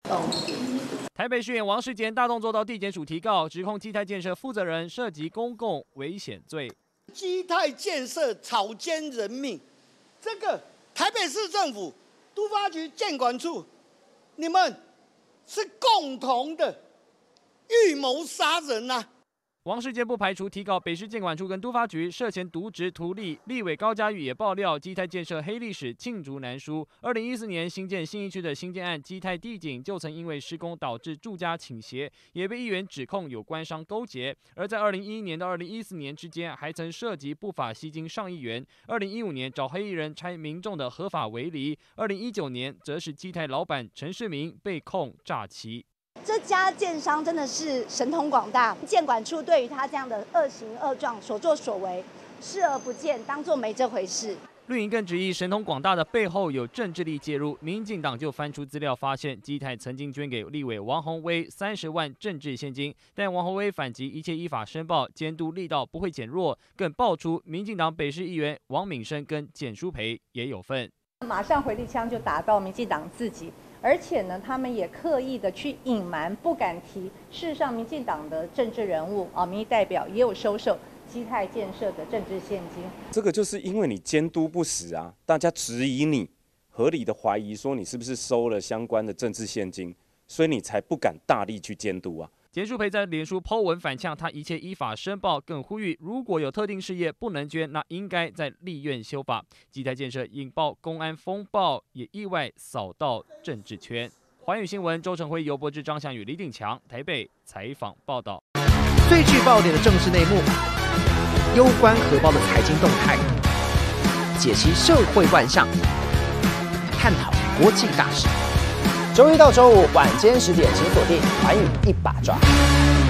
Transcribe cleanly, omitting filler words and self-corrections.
台北市议员王世坚大动作到地检署提告，指控基泰建设负责人涉及公共危险罪。 基泰建设草菅人命，这个台北市政府、都发局、建管处，你们是共同的预谋杀人呐！ 王世坚不排除提告北市建管处跟都发局涉嫌渎职图利。立委高嘉瑜也爆料，基泰建设黑历史罄竹难书。2014年新建信义区的新建案，基泰地景就曾因为施工导致住家倾斜，也被议员指控有官商勾结。而在2011年到2014年之间，还曾涉及不法吸金上亿元。2015年找黑衣人拆民众的合法围篱，2019年则是基泰老板陈世明被控诈欺。 这家建商真的是神通广大，建管处对于他这样的恶行恶状所作所为视而不见，当作没这回事。 绿营更质疑神通广大的背后有政治力介入，民进党就翻出资料发现，基泰曾经捐给立委王宏威30万政治现金，但王宏威反击一切依法申报，监督力道不会减弱，更爆出民进党北市议员王敏生跟简书培也有份， 马上回力枪就打到民进党自己。而且呢，他们也刻意的去隐瞒，不敢提。事实上，民进党的政治人物民意代表也有收受基泰建设的政治现金。 这个就是因为你监督不实啊，大家质疑你，合理的怀疑说你是不是收了相关的政治现金，所以你才不敢大力去监督啊。 简书培在脸书 po 文反呛，他一切依法申报，更呼吁如果有特定事业不能捐，那应该在立院修法。基泰建设引爆公安风暴，也意外扫到政治圈。寰宇新闻周成辉、尤博志、张翔宇、李鼎强台北采访报道。 最具爆点的政治内幕，攸关荷包的财经动态，解析社会万象，探讨国际大事。周一到周五晚间10点，请锁定《寰宇一把抓》。